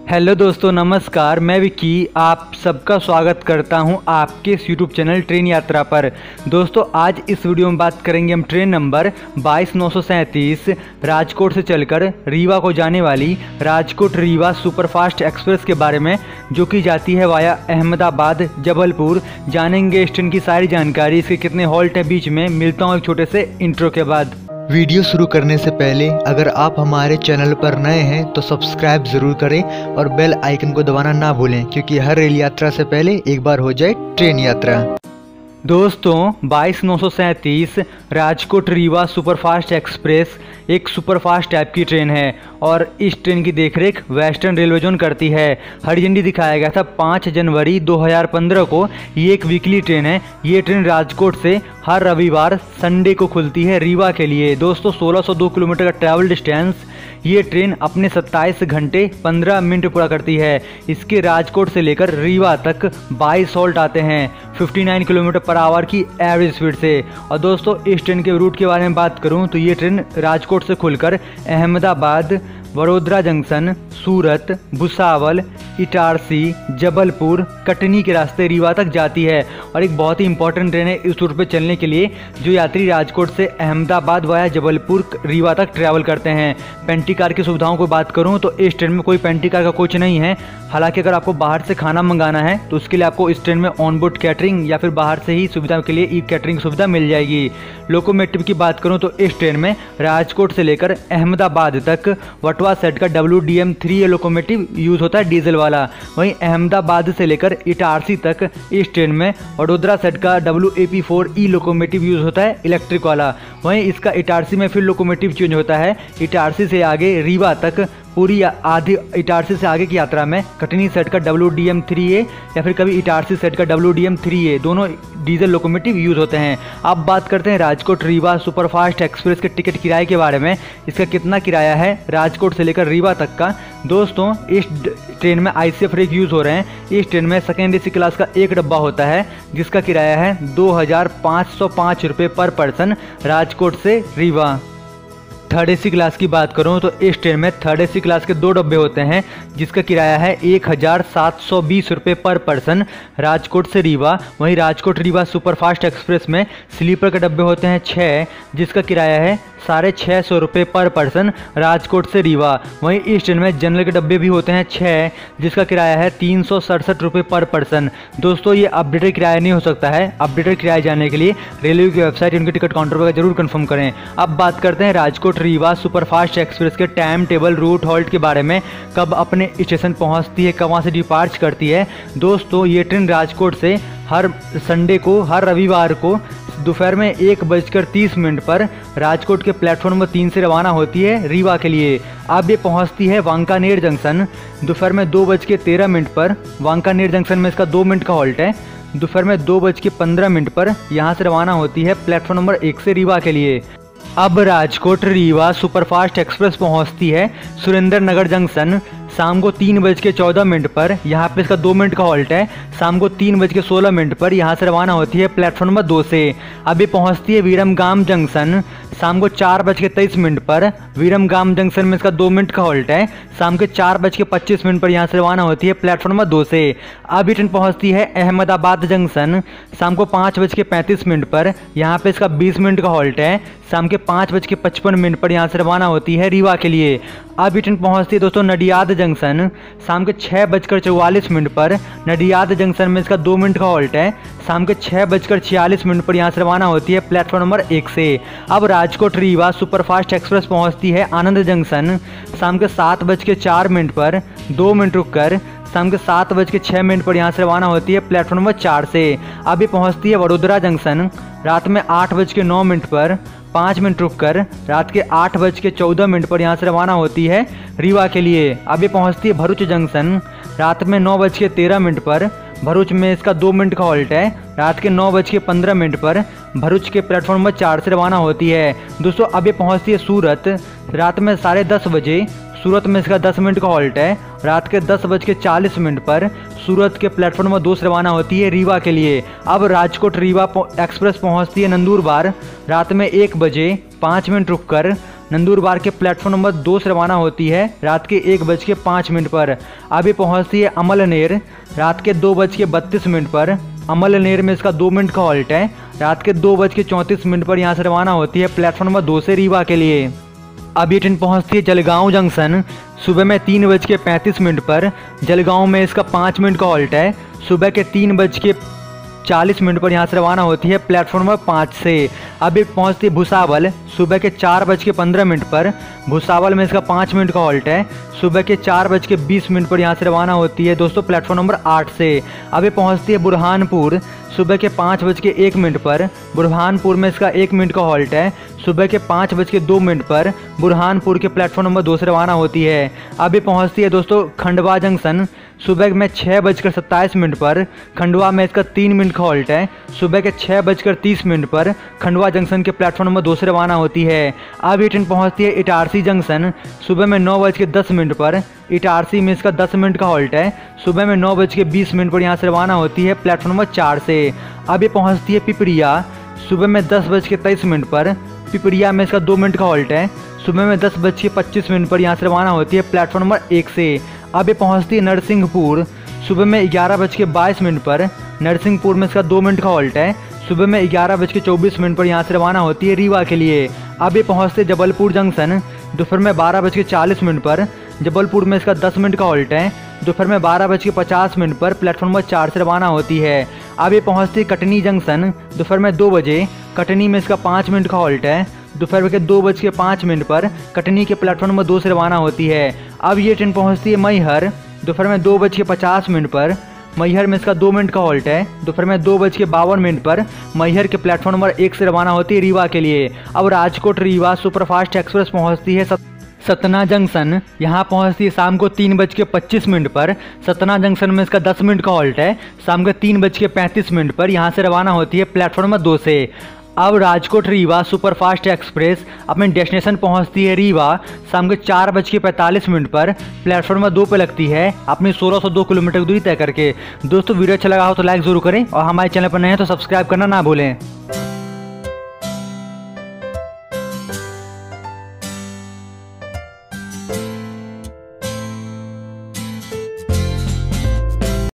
Hello दोस्तों, नमस्कार। मैं विकी आप सबका स्वागत करता हूं आपके इस यूट्यूब चैनल ट्रेन यात्रा पर। दोस्तों, आज इस वीडियो में बात करेंगे हम ट्रेन नंबर 22,937 राजकोट से चलकर रीवा को जाने वाली राजकोट रीवा सुपरफास्ट एक्सप्रेस के बारे में, जो कि जाती है वाया अहमदाबाद जबलपुर। जानेंगे इस ट्रेन की सारी जानकारी, इसके कितने हॉल्ट है बीच में। मिलता हूँ एक छोटे से इंट्रो के बाद। वीडियो शुरू करने से पहले अगर आप हमारे चैनल पर नए हैं तो सब्सक्राइब ज़रूर करें और बेल आइकन को दबाना ना भूलें, क्योंकि हर रेल यात्रा से पहले एक बार हो जाए ट्रेन यात्रा। दोस्तों, 22,937 राजकोट रीवा सुपरफास्ट एक्सप्रेस एक सुपरफास्ट टाइप की ट्रेन है और इस ट्रेन की देखरेख वेस्टर्न रेलवे जोन करती है। हरी झंडी दिखाया गया था 5 जनवरी 2015 को। ये एक वीकली ट्रेन है। ये ट्रेन राजकोट से हर रविवार संडे को खुलती है रीवा के लिए। दोस्तों, 1602 किलोमीटर का ट्रैवल डिस्टेंस ये ट्रेन अपने 27 घंटे 15 मिनट पूरा करती है। इसके राजकोट से लेकर रीवा तक 22 हॉल्ट आते हैं 59 किलोमीटर पर आवर की एवरेज स्पीड से। और दोस्तों, इस ट्रेन के रूट के बारे में बात करूं तो ये ट्रेन राजकोट से खुलकर अहमदाबाद, वडोदरा जंक्शन, सूरत, भुसावल, इटारसी, जबलपुर, कटनी के रास्ते रीवा तक जाती है और एक बहुत ही इंपॉर्टेंट ट्रेन है इस रूट पे चलने के लिए। जो यात्री राजकोट से अहमदाबाद वाया जबलपुर रीवा तक ट्रैवल करते हैं। पेंटी कार की सुविधाओं को बात करूं तो इस ट्रेन में कोई पेंटी कार का कोच नहीं है। हालांकि अगर आपको बाहर से खाना मंगाना है तो उसके लिए आपको इस ट्रेन में ऑनबोर्ड कैटरिंग या फिर बाहर से ही सुविधा के लिए ई कैटरिंग सुविधा मिल जाएगी। लोकोमोटिव की बात करूं तो इस ट्रेन में राजकोट से लेकर अहमदाबाद तक वटवा सेट का WDM3 लोकोमोटिव यूज होता है, डीजल वाला। वहीं अहमदाबाद से लेकर इटारसी तक इस ट्रेन में वडोदरा सेट का WAP4E लोकोमोटिव यूज होता है, इलेक्ट्रिक वाला। वहीं इसका इटारसी में फिर लोकोमोटिव चेंज होता है। इटारसी से आगे रीवा तक पूरी आधी इटारसी से आगे की यात्रा में कटनी सेट का WDM3A या फिर कभी इटारसी सेट का WDM3A दोनों डीजल लोकोमोटिव यूज होते हैं। अब बात करते हैं राजकोट रीवा सुपरफास्ट एक्सप्रेस के टिकट किराए के बारे में। इसका कितना किराया है राजकोट से लेकर रीवा तक का। दोस्तों, इस ट्रेन में ICF रेक यूज़ हो रहे हैं। इस ट्रेन में सेकेंड AC क्लास का एक डब्बा होता है जिसका किराया है 2,505 रुपये पर पर्सन राजकोट से रीवा। थर्ड AC क्लास की बात करूं तो इस ट्रेन में थर्ड AC क्लास के 2 डब्बे होते हैं जिसका किराया है 1,720 रुपये पर पर्सन राजकोट से रीवा। वहीं राजकोट रीवा सुपरफास्ट एक्सप्रेस में स्लीपर के डब्बे होते हैं 6 जिसका किराया है 650 रुपये पर पर्सन राजकोट से रीवा। वहीं इस ट्रेन में जनरल के डब्बे भी होते हैं 6 जिसका किराया है 367 रुपये पर पर्सन। दोस्तों, ये अपडेटेड किराया नहीं हो सकता है। अपडेटेड किराया जानने के लिए रेलवे की वेबसाइट उनके टिकट काउंटर पर जरूर कंफर्म करें। अब बात करते हैं राजकोट रीवा सुपरफास्ट एक्सप्रेस के टाइम टेबल, रूट, हॉल्ट के बारे में। कब अपने स्टेशन पहुंचती है, कब वहाँ से डिपार्च करती है। दोस्तों, ये ट्रेन राजकोट से हर संडे को, हर रविवार को दोपहर में 1:30 पर राजकोट के प्लेटफॉर्म नंबर 3 से रवाना होती है रीवा के लिए। अब ये पहुंचती है वांकानेर जंक्शन दोपहर में 2:13 पर। वांकानेर जंक्शन में इसका 2 मिनट का हॉल्ट है। दोपहर में 2:15 पर यहाँ से रवाना होती है प्लेटफॉर्म नंबर 1 से रीवा के लिए। अब राजकोट रीवा सुपरफास्ट एक्सप्रेस पहुंचती है सुरेंद्रनगर जंक्शन शाम को 3:14 पर। यहाँ पे इसका 2 मिनट का हॉल्ट है। शाम को 3:16 पर यहाँ से रवाना होती है प्लेटफॉर्म नंबर 2 से। अभी पहुँचती है विरमगाम जंक्शन शाम को 4:23 पर। विरमगाम जंक्शन में इसका 2 मिनट का हॉल्ट है। शाम के 4:25 पर यहाँ से रवाना होती है प्लेटफॉर्म नंबर 2 से। अभी ट्रेन पहुँचती है अहमदाबाद जंक्शन शाम को 5:35 पर। यहाँ पे इसका 20 मिनट का हॉल्ट है। शाम के 5:55 पर यहाँ से रवाना होती है रीवा के लिए। अभी ट्रेन पहुँचती है दोस्तों नडियाद जंक्शन शाम के 6:44 पर। नडियाद जंक्शन में इसका 2 मिनट का हॉल्ट है। शाम के 6:46 पर यहाँ से रवाना होती है प्लेटफॉर्म नंबर 1 से। अब राजकोट रीवा सुपरफास्ट एक्सप्रेस पहुँचती है आनंद जंक्शन शाम के 7:04 पर। 2 मिनट रुककर शाम के 7:06 पर यहाँ से रवाना होती है प्लेटफॉर्म नंबर 4 से। अभी पहुँचती है वडोदरा जंक्शन रात में 8:09 पर। 5 मिनट रुककर रात के 8:14 पर यहाँ से रवाना होती है रीवा के लिए। अभी पहुँचती है भरूच जंक्शन रात में 9:13 पर। भरूच में इसका 2 मिनट का हॉल्ट है। रात के 9:15 पर भरूच के प्लेटफॉर्म नंबर 4 से रवाना होती है। दोस्तों, अभी पहुँचती है सूरत रात में 10:30 बजे। सूरत में इसका 10 मिनट का हॉल्ट है। रात के 10:40 पर सूरत के प्लेटफॉर्म नंबर 2 से रवाना होती है रीवा के लिए। अब राजकोट रीवा एक्सप्रेस पहुंचती है नंदुरबार रात में 1 बजे 5 मिनट रुककर नंदुरबार के प्लेटफॉर्म नंबर 2 से रवाना होती है रात के 1:05 पर। अब ये पहुँचती है अमलनेर रात के 2:32 पर। अमलनेर में इसका 2 मिनट का हॉल्ट है। रात के 2:34 पर यहाँ से रवाना होती है प्लेटफॉर्म नंबर 2 से रीवा के लिए। अब ये ट्रेन पहुँचती है जलगांव जंक्शन सुबह में 3:35 पर। जलगांव में इसका 5 मिनट का हॉल्ट है। सुबह के 3:40 पर यहाँ से रवाना होती है प्लेटफॉर्म नंबर 5 से। अब ये पहुँचती है भुसावल सुबह के 4:15 पर। भुसावल में इसका 5 मिनट का हॉल्ट है। सुबह के 4:20 पर यहाँ से रवाना होती है दोस्तों प्लेटफॉर्म नंबर 8 से। अब ये पहुँचती है बुरहानपुर सुबह के 5:01 पर। बुरहानपुर में इसका 1 मिनट का हॉल्ट है। सुबह के 5:02 पर बुरहानपुर के प्लेटफॉर्म नंबर 2 से रवाना होती है। अब ये पहुँचती है दोस्तों खंडवा जंक्शन सुबह में 6:27 पर। खंडवा में इसका 3 मिनट का हॉल्ट है। सुबह के 6:30 पर खंडवा जंक्शन के प्लेटफॉर्म नंबर 2 से रवाना होती है। अब ये ट्रेन पहुँचती है इटारसी जंक्शन सुबह में 9:10 पर। इटारसी में इसका 10 मिनट का हॉल्ट है। सुबह में 9:20 पर यहाँ से रवाना होती है प्लेटफॉर्म नंबर 4 से। अब ये पहुँचती है पिपरिया सुबह में 10:23 पर। पिपरिया में इसका 2 मिनट का हॉल्ट है। सुबह में 10:25 पर यहाँ से रवाना होती है प्लेटफॉर्म नंबर 1 से। अब ये पहुँचती है नरसिंहपुर सुबह में 11:22 पर। नरसिंहपुर में इसका 2 मिनट का हॉल्ट है। सुबह में 11:24 पर यहाँ से रवाना होती है रीवा के लिए। अब ये पहुँचते जबलपुर जंक्शन दोपहर में 12:40 पर। जबलपुर में इसका 10 मिनट का हॉल्ट है। दोपहर में 12:50 पर प्लेटफॉर्म नंबर 4 से रवाना होती है। अब ये पहुँचती है कटनी जंक्शन दोपहर में 2 बजे। कटनी में इसका 5 मिनट का हॉल्ट है। दोपहर के 2:05 पर कटनी के प्लेटफॉर्म नंबर 2 से रवाना होती है। अब ये ट्रेन पहुँचती है मैहर दोपहर में 2:50 पर। मैहर में इसका 2 मिनट का हॉल्ट है। दोपहर में 2:52 पर मैहर के प्लेटफॉर्म नंबर 1 से रवाना होती है रीवा के लिए। अब राजकोट रीवा सुपरफास्ट एक्सप्रेस पहुँचती है सतना जंक्शन। यहाँ पहुँचती है शाम को 3:25 पर। सतना जंक्शन में इसका 10 मिनट का हॉल्ट है। शाम के 3:35 पर यहाँ से रवाना होती है प्लेटफॉर्म नंबर 2 से। अब राजकोट रीवा सुपरफास्ट एक्सप्रेस अपने डेस्टिनेशन पहुंचती है रीवा शाम के 4:45 पर। प्लेटफॉर्म नंबर 2 पर लगती है अपनी 1602 किलोमीटर की दूरी तय करके। दोस्तों वीडियो अच्छा लगा हो तो लाइक जरूर करें और हमारे चैनल पर नए हैं तो सब्सक्राइब करना ना भूलें।